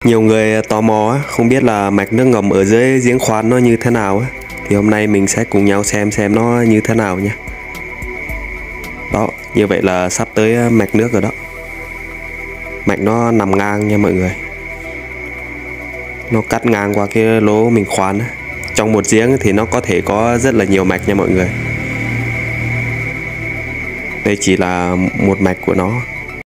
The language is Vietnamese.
Nhiều người tò mò á, không biết là mạch nước ngầm ở dưới giếng khoan nó như thế nào á. Thì hôm nay mình sẽ cùng nhau xem nó như thế nào nha. Đó, như vậy là sắp tới mạch nước rồi đó. Mạch nó nằm ngang nha mọi người. Nó cắt ngang qua cái lỗ mình khoan á. Trong một giếng thì nó có thể có rất là nhiều mạch nha mọi người. Đây chỉ là một mạch của nó.